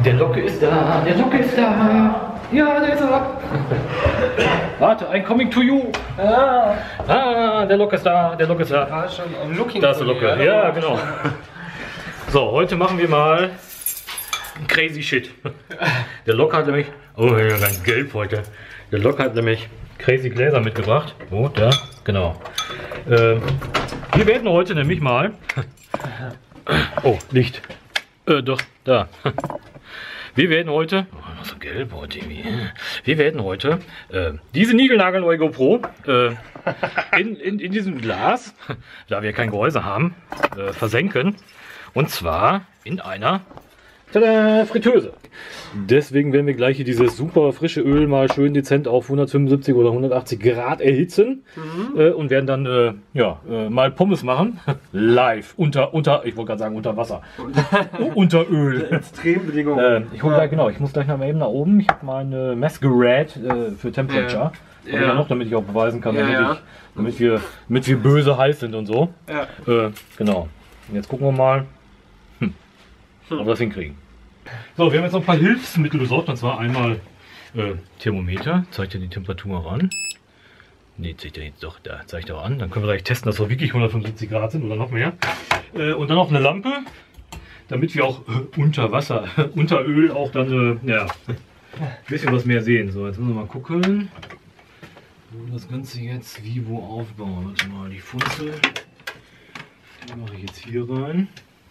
Der Locke ist da, der Locke ist da. Ja, der ist er. Warte, I'm coming to you. Der Locke ist da, der Locke ist da. War schon am Looking. Da ist der Locke, ja, genau. So, heute machen wir mal crazy shit. Der Locke hat nämlich, oh, ja, ganz gelb heute. Der Locke hat nämlich crazy Gläser mitgebracht. Oh, da, genau. Wir werden heute nämlich mal, oh, Licht. Doch, da. Wir werden heute, oh, noch so gelb heute irgendwie. Wir werden heute diese niegelnagelneue GoPro in diesem Glas, da wir kein Gehäuse haben, versenken. Und zwar in einer Fritteuse. Deswegen werden wir gleich hier dieses super frische Öl mal schön dezent auf 175 oder 180 Grad erhitzen und werden dann mal Pommes machen. Live unter ich wollte gerade sagen unter Wasser. Unter Öl. Extrembedingungen. Ich hole gleich, genau, ich muss gleich mal eben nach oben. Ich habe mein Messgerät für Temperature. Ja. Noch, damit ich auch beweisen kann, damit wir böse heiß sind und so. Ja. Genau. Und jetzt gucken wir mal, ob wir das hinkriegen. So, wir haben jetzt noch ein paar Hilfsmittel besorgt, und zwar einmal Thermometer, zeigt ja die Temperatur an. Ne, zeigt ja jetzt doch, da zeigt er auch an. Dann können wir gleich testen, dass wir wirklich 175 Grad sind oder noch mehr. Und dann noch eine Lampe, damit wir auch unter Wasser, unter Öl auch dann ein bisschen was mehr sehen. So, jetzt müssen wir mal gucken, wo wir das Ganze jetzt wie wo aufbauen. Warte mal, die Funzel, die mache ich jetzt hier rein.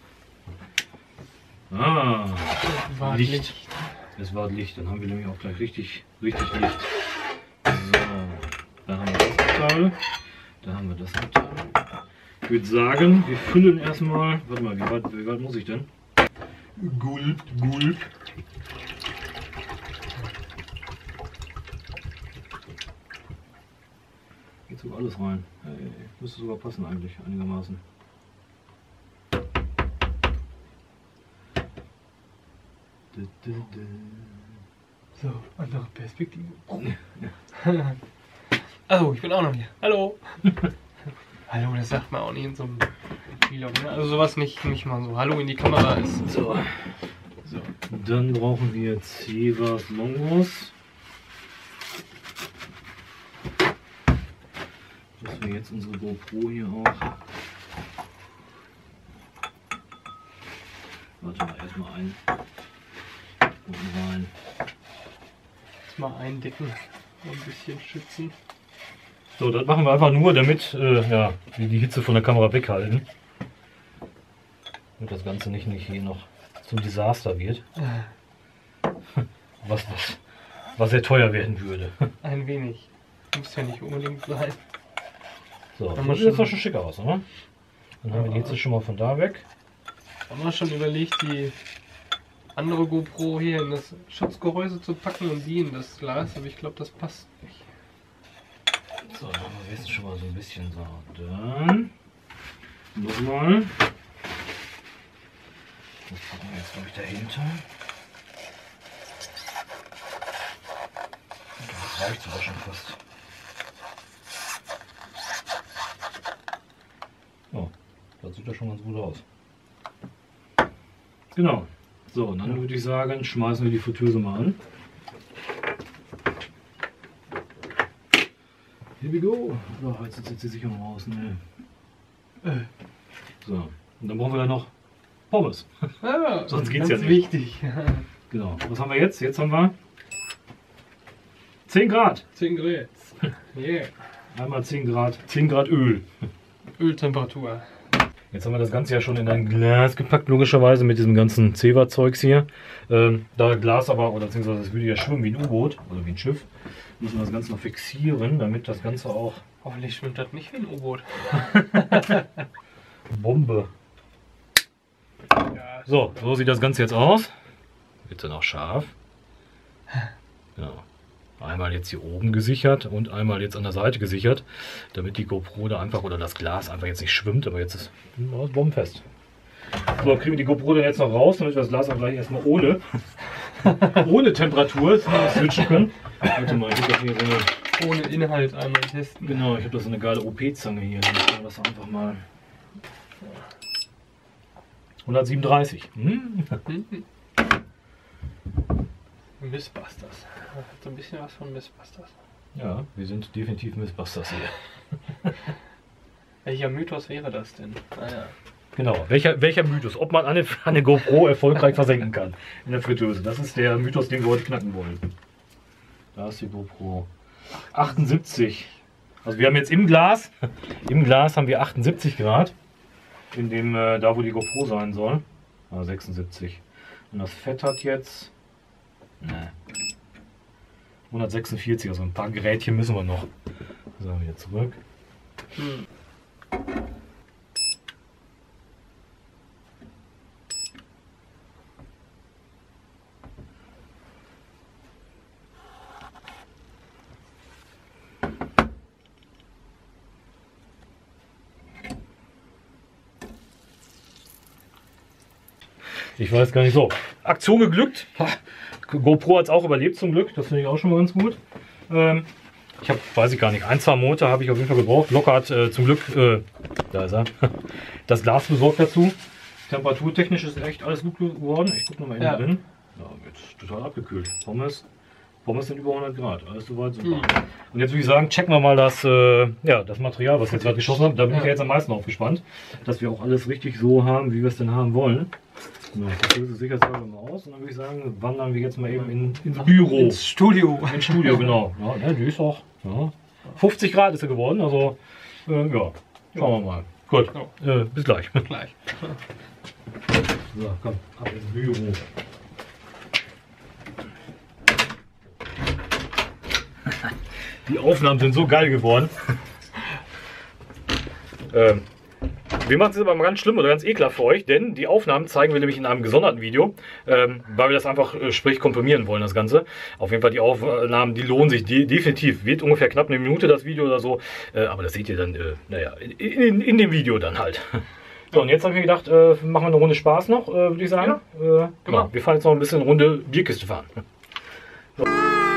Licht. Es war Licht, dann haben wir nämlich auch gleich richtig Licht. So, da haben wir das Metall, da haben wir das Metall. Ich würde sagen, wir füllen erstmal, warte mal, wie weit muss ich denn? Gulp. Geht sogar alles rein. Hey, müsste sogar passen eigentlich, einigermaßen. So, andere Perspektive. Also, ich bin auch noch hier. Hallo. Hallo, das sagt man auch nicht in so einem Vlog. Ne? Also sowas nicht mal so. Hallo in die Kamera ist. So. Dann brauchen wir Cevas Longos. Dass wir jetzt unsere GoPro hier auch. Warte mal, erstmal ein. Unten rein. Mal eindecken und ein bisschen schützen. So, das machen wir einfach nur, damit wir die Hitze von der Kamera weghalten. Damit das Ganze nicht hier noch zum Desaster wird. Was sehr teuer werden würde. Ein wenig. Muss ja nicht unbedingt sein. So, das sieht doch schon schick aus, oder? Dann haben wir die Hitze schon mal von da weg. Haben wir schon überlegt, die andere GoPro hier in das Schutzgehäuse zu packen und die in das Glas, aber ich glaube, das passt nicht. So, dann haben wir jetzt schon mal so ein bisschen so. Dann nochmal. Das packen wir jetzt, glaube ich, dahinter. Das reicht sogar schon fast. Oh, das sieht ja schon ganz gut aus. Genau. So, und dann würde ich sagen, schmeißen wir die Fritteuse mal an. Here we go. So, jetzt sitzt die Sicherung raus. Ne. So, und dann brauchen wir ja noch Pommes. Sonst geht es ja nicht. Wichtig. Genau. Was haben wir jetzt? Jetzt haben wir 10 Grad. 10 Grad. Yeah. Einmal 10 Grad. 10 Grad Öl. Öltemperatur. Jetzt haben wir das Ganze ja schon in ein Glas gepackt, logischerweise mit diesem ganzen Zewa-Zeugs hier. Da Glas aber, oder beziehungsweise das würde ja schwimmen wie ein U-Boot, oder wie ein Schiff, müssen wir das Ganze noch fixieren, damit das Ganze auch... Hoffentlich schwimmt das nicht wie ein U-Boot. Bombe. Ja. So sieht das Ganze jetzt aus. Wird dann auch scharf. Genau. Einmal jetzt hier oben gesichert und einmal jetzt an der Seite gesichert, damit die GoPro da einfach, oder das Glas einfach jetzt nicht schwimmt, aber jetzt ist es bombenfest. So, kriegen wir die GoPro dann jetzt noch raus, damit wir das Glas auch gleich erstmal ohne Temperatur switchen können. Warte mal, ich habe das hier so eine, ohne Inhalt einmal testen. Genau, ich habe da so eine geile OP-Zange hier. Dann machen wir das einfach mal. 137. Mythbusters. Hat so ein bisschen was von Mythbusters. Ja, wir sind definitiv Mythbusters hier. Welcher Mythos wäre das denn? Naja. Genau, welcher Mythos? Ob man eine GoPro erfolgreich versenken kann in der Fritteuse. Das ist der Mythos, den wir heute knacken wollen. Da ist die GoPro 78. Also wir haben jetzt im Glas haben wir 78 Grad. In dem, da wo die GoPro sein soll. 76. Und das Fett hat jetzt 146, also ein paar Gerätchen müssen wir noch. So, wieder zurück. Ich weiß gar nicht so. Aktion geglückt. GoPro hat es auch überlebt zum Glück. Das finde ich auch schon mal ganz gut. Ich habe, weiß ich gar nicht, 1-2 Monate habe ich auf jeden Fall gebraucht. Locker hat zum Glück, da ist er, das Glas besorgt dazu. Temperaturtechnisch ist echt alles gut geworden. Ich gucke nochmal innen drin. Ja, wird total abgekühlt. Pommes sind über 100 Grad. Alles soweit super. Und jetzt würde ich sagen, checken wir mal das, das Material, was wir jetzt gerade geschossen haben. Da bin ich ja jetzt am meisten aufgespannt, dass wir auch alles richtig so haben, wie wir es denn haben wollen. So, ich löse sicherheitshalber mal aus und dann würde ich sagen, wandern wir jetzt mal eben ins Büro. Ins Studio. Ins Studio, genau. Ja, die ist auch. Ja. 50 Grad ist er geworden, also ja, schauen wir mal. Gut, bis gleich. Gleich. So, komm, ab ins Büro. Die Aufnahmen sind so geil geworden. Wir machen es aber mal ganz schlimm oder ganz ekelhaft für euch, denn die Aufnahmen zeigen wir nämlich in einem gesonderten Video, weil wir das einfach sprich komprimieren wollen, das Ganze. Auf jeden Fall die Aufnahmen, die lohnen sich definitiv. Wird ungefähr knapp eine Minute das Video oder so, aber das seht ihr dann, in dem Video dann halt. So, und jetzt habe ich mir gedacht, machen wir eine Runde Spaß noch, würde ich sagen. Ja, genau. Wir fahren jetzt noch ein bisschen eine Runde Bierkiste fahren. So.